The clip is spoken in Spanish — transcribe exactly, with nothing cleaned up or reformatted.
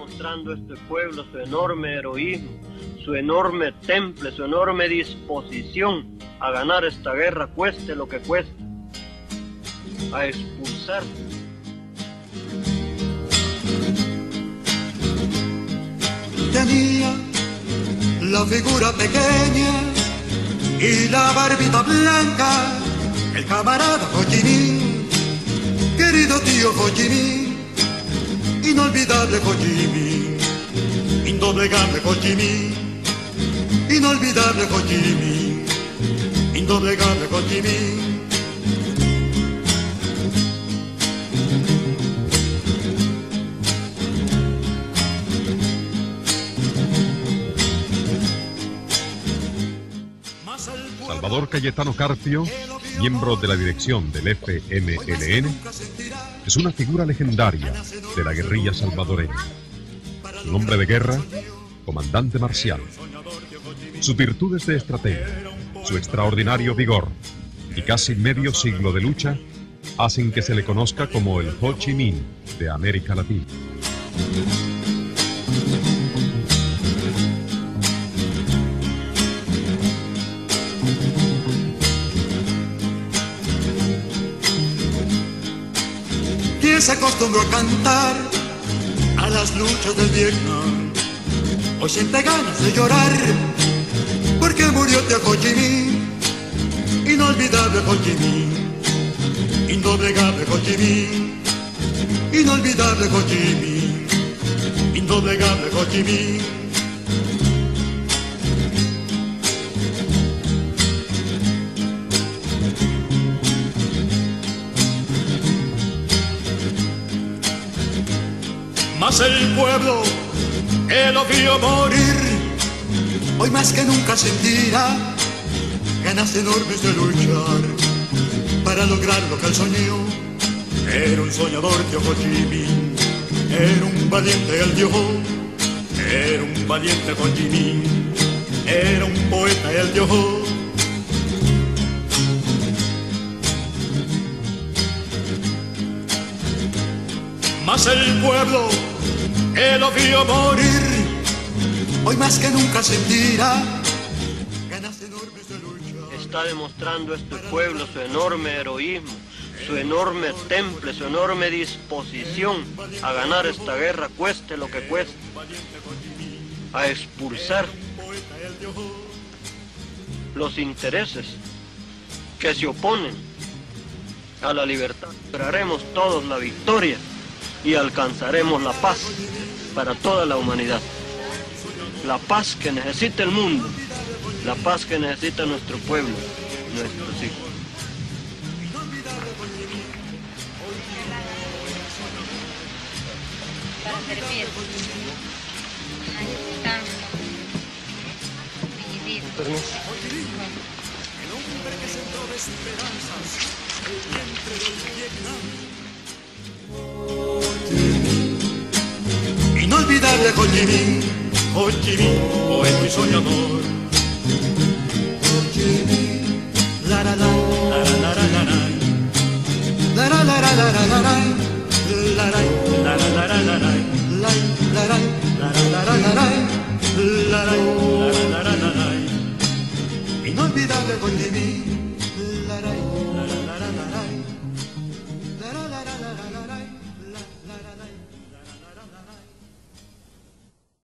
demostrando este pueblo su enorme heroísmo, su enorme temple, su enorme disposición a ganar esta guerra, cueste lo que cueste, a expulsar. Tenía la figura pequeña y la barbita blanca, el camarada Ho Chi Minh, querido tío Ho Chi Minh, inolvidable Ho Chi Minh, indoblegable Ho Chi Minh, inolvidable Ho Chi Minh, indoblegable Ho Chi Minh. Salvador Cayetano Carpio, miembro de la dirección del F M L N, es una figura legendaria de la guerrilla salvadoreña. Su nombre de guerra, comandante marcial. Sus virtudes de estratega, su extraordinario vigor y casi medio siglo de lucha hacen que se le conozca como el Ho Chi Minh de América Latina. ¿Quién se acostumbró a cantar a las luchas del Vietnam? Hoy siente ganas de llorar porque murió tío Ho Chi Minh, inolvidable Ho Chi Minh, indoblegable Ho Chi Minh, inolvidable Ho Chi Minh, indoblegable Ho Chi Minh. Mas el pueblo que lo vio morir, hoy más que nunca sentirá ganas enormes de luchar para lograr lo que él soñó. Era un soñador tío Ho Chi Minh, era un valiente el Dios, era un valiente Ho Chi Minh, era un poeta el Dios. Mas el pueblo que lo vio morir, hoy más que nunca sentirá ganas enormes de lucha. Está demostrando este pueblo su enorme heroísmo, su enorme temple, su enorme disposición a ganar esta guerra, cueste lo que cueste, a expulsar los intereses que se oponen a la libertad. Lograremos todos la victoria y alcanzaremos la paz para toda la humanidad. La paz que necesita el mundo, la paz que necesita nuestro pueblo, nuestros hijos. Para servir. Necesitamos vivir. Permiso. El hombre que sembró de esperanzas el vientre del Vietnam. Inolvidable Ho Chi Minh, Ho Chi Minh, poeta y soñador. Ho Chi Minh, la la la, la la la la la, la la la la la la la, la la la la la la la, la la la la la la la, la la la la la la. Inolvidable Ho Chi Minh.